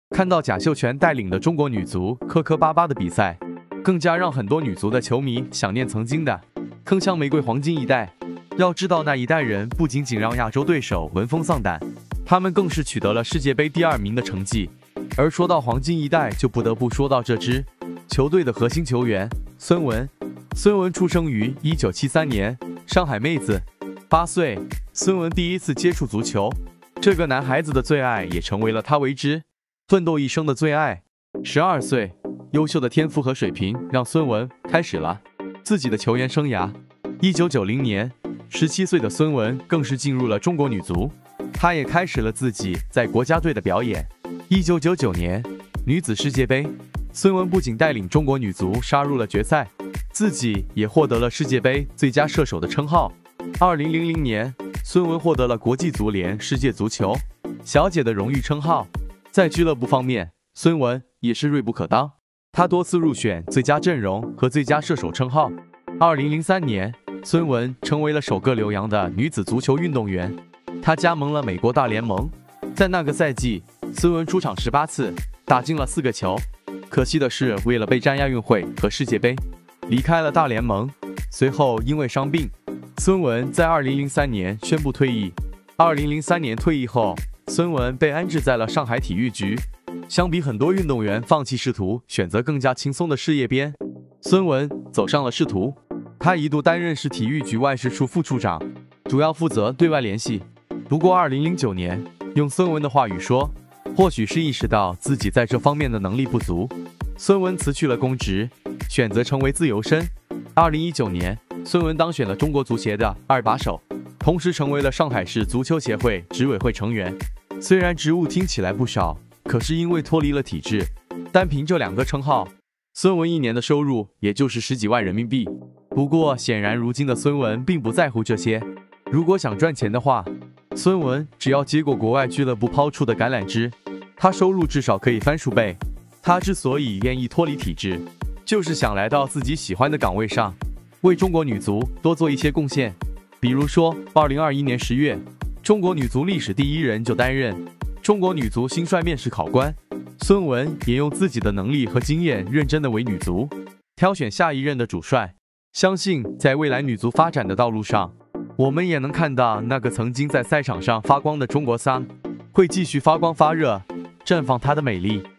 看到贾秀全带领的中国女足磕磕巴巴的比赛，更加让很多女足的球迷想念曾经的铿锵玫瑰黄金一代。要知道，那一代人不仅仅让亚洲对手闻风丧胆，他们更是取得了世界杯第2名的成绩。而说到黄金一代，就不得不说到这支球队的核心球员孙雯。孙雯出生于1973年，上海妹子，8岁。孙雯第一次接触足球，这个男孩子的最爱也成为了他为之奋斗一生的最爱。12岁，优秀的天赋和水平让孙雯开始了自己的球员生涯。1990年，17岁的孙雯更是进入了中国女足，她也开始了自己在国家队的表演。1999年女子世界杯，孙雯不仅带领中国女足杀入了决赛，自己也获得了世界杯最佳射手的称号。2000年，孙雯获得了国际足联世界足球小姐的荣誉称号。在俱乐部方面，孙雯也是锐不可当，她多次入选最佳阵容和最佳射手称号。2003年，孙雯成为了首个留洋的女子足球运动员，她加盟了美国大联盟。在那个赛季，孙雯出场18次，打进了4个球。可惜的是，为了备战亚运会和世界杯，离开了大联盟。随后因为伤病，孙雯在2003年宣布退役。2003年退役后，孙雯被安置在了上海体育局。相比很多运动员放弃仕途，选择更加轻松的事业边，孙雯走上了仕途。她一度担任市体育局外事处副处长，主要负责对外联系。不过2009年，用孙雯的话语说，或许是意识到自己在这方面的能力不足，孙雯辞去了公职，选择成为自由身。2019年，孙雯当选了中国足协的2把手，同时成为了上海市足球协会执委会成员。虽然职务听起来不少，可是因为脱离了体制，单凭这2个称号，孙雯一年的收入也就是10几万人民币。不过显然如今的孙雯并不在乎这些，如果想赚钱的话，孙雯只要接过国外俱乐部抛出的橄榄枝，她收入至少可以翻数倍。她之所以愿意脱离体制，就是想来到自己喜欢的岗位上，为中国女足多做一些贡献。比如说2021年10月，中国女足历史第1人就担任中国女足新帅面试考官。孙雯也用自己的能力和经验认真的为女足挑选下一任的主帅。相信在未来女足发展的道路上，我们也能看到那个曾经在赛场上发光的中国桑会继续发光发热，绽放她的美丽。